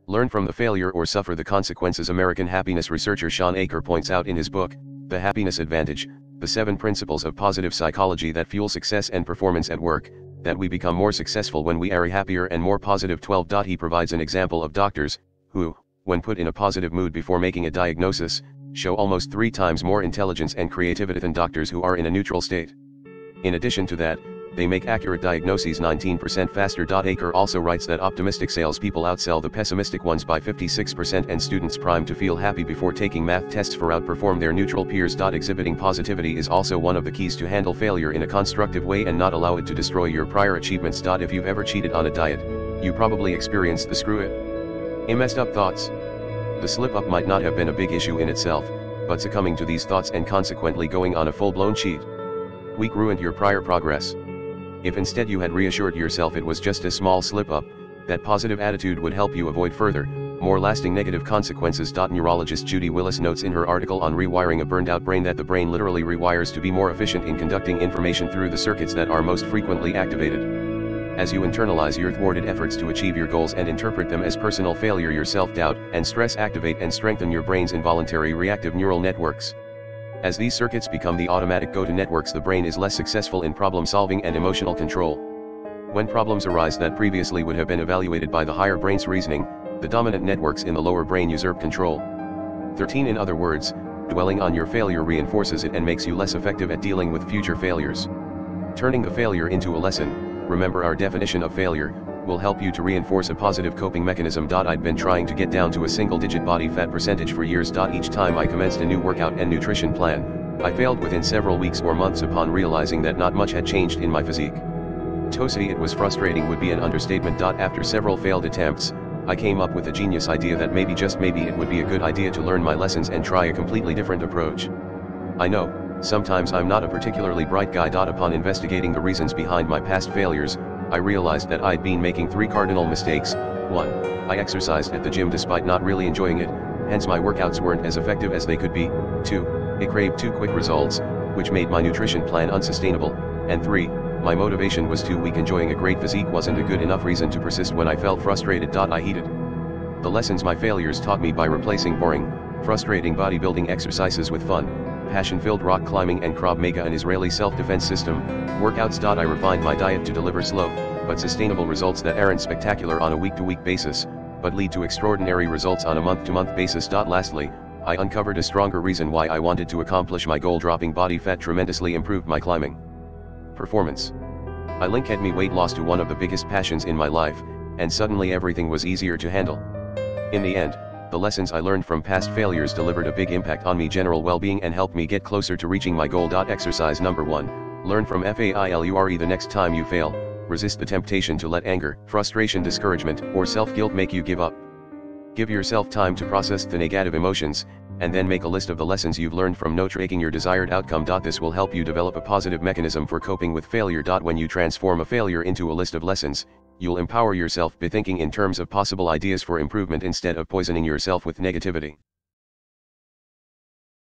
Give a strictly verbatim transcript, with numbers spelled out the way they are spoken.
Learn from the failure or suffer the consequences. American happiness researcher Sean Aker points out in his book, The Happiness Advantage, the seven principles of positive psychology that fuel success and performance at work, that we become more successful when we are happier and more positive. twelve. He provides an example of doctors, who, when put in a positive mood before making a diagnosis, show almost three times more intelligence and creativity than doctors who are in a neutral state. In addition to that, they make accurate diagnoses nineteen percent faster. Aker also writes that optimistic salespeople outsell the pessimistic ones by fifty-six percent, and students primed to feel happy before taking math tests for outperform their neutral peers. Exhibiting positivity is also one of the keys to handle failure in a constructive way and not allow it to destroy your prior achievements. If you've ever cheated on a diet, you probably experienced the screw it, I messed up thoughts. The slip up might not have been a big issue in itself, but succumbing to these thoughts and consequently going on a full-blown cheat week ruined your prior progress. If instead you had reassured yourself it was just a small slip-up, that positive attitude would help you avoid further, more lasting negative consequences. Neurologist Judy Willis notes in her article on rewiring a burned-out brain that the brain literally rewires to be more efficient in conducting information through the circuits that are most frequently activated. As you internalize your thwarted efforts to achieve your goals and interpret them as personal failure, your self-doubt and stress activate and strengthen your brain's involuntary reactive neural networks. As these circuits become the automatic go-to networks, the brain is less successful in problem-solving and emotional control. When problems arise that previously would have been evaluated by the higher brain's reasoning, the dominant networks in the lower brain usurp control. thirteen. In other words, dwelling on your failure reinforces it and makes you less effective at dealing with future failures. Turning the failure into a lesson, remember our definition of failure, will help you to reinforce a positive coping mechanism. I'd been trying to get down to a single-digit body fat percentage for years. Each time I commenced a new workout and nutrition plan, I failed within several weeks or months upon realizing that not much had changed in my physique. To say it was frustrating would be an understatement. After several failed attempts, I came up with a genius idea that maybe, just maybe, it would be a good idea to learn my lessons and try a completely different approach. I know, sometimes I'm not a particularly bright guy. Upon investigating the reasons behind my past failures, I realized that I'd been making three cardinal mistakes. one. I exercised at the gym despite not really enjoying it, hence my workouts weren't as effective as they could be. two. I craved too quick results, which made my nutrition plan unsustainable. And three. My motivation was too weak. Enjoying a great physique wasn't a good enough reason to persist when I felt frustrated. I heeded the lessons my failures taught me by replacing boring, frustrating bodybuilding exercises with fun, passion-filled rock climbing and Krav Maga, an Israeli self-defense system, workouts. I refined my diet to deliver slow, but sustainable results that aren't spectacular on a week-to-week basis, but lead to extraordinary results on a month-to-month basis. Lastly, I uncovered a stronger reason why I wanted to accomplish my goal. Dropping body fat tremendously improved my climbing performance. I linked me weight loss to one of the biggest passions in my life, and suddenly everything was easier to handle. In the end, the lessons I learned from past failures delivered a big impact on me general well-being and helped me get closer to reaching my goal. Exercise number one, learn from failure. The next time you fail, resist the temptation to let anger, frustration, discouragement, or self-guilt make you give up. Give yourself time to process the negative emotions, and then make a list of the lessons you've learned from no tracking your desired outcome. This will help you develop a positive mechanism for coping with failure. When you transform a failure into a list of lessons, you'll empower yourself by thinking in terms of possible ideas for improvement instead of poisoning yourself with negativity.